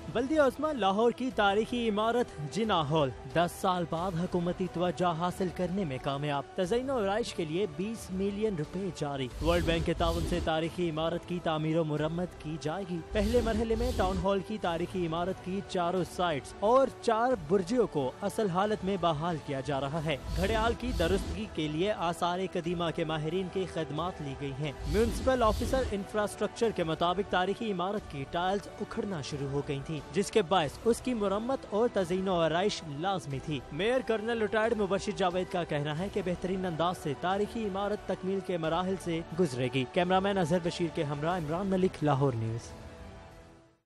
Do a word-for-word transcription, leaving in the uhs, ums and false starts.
बल्दिया उस्मान लाहौर की तारीखी इमारत जिन्ना हॉल दस साल बाद हुकूमती तवज्जो हासिल करने में कामयाब। तज़य्युन और आइश के लिए बीस मिलियन रुपए जारी। वर्ल्ड बैंक के ताउन से तारीखी इमारत की तामीर और मुरम्मत की जाएगी। पहले मरहले में टाउन हॉल की तारीखी इमारत की चारों साइड्स और चार बुर्जियों को असल हालत में बहाल किया जा रहा है। घड़ियाल की दुरुस्तगी के लिए आसार कदीमा के माहिरीन की खदमात ली गई हैं। म्यूनिसिपल ऑफिसर इंफ्रास्ट्रक्चर के मुताबिक तारीखी इमारत की टाइल्स उखड़ना शुरू हो गयी थी, जिसके बायस उसकी मुरम्मत और तज़य्युन और आराइश लाजमी थी। Mayor colonel retired Mubashir Javed का कहना है कि बेहतरीन अंदाज से तारीखी इमारत तकमील के मराहिल से गुजरेगी। कैमरामैन अजहर बशीर के हमरा इमरान मलिक, लाहौर न्यूज़।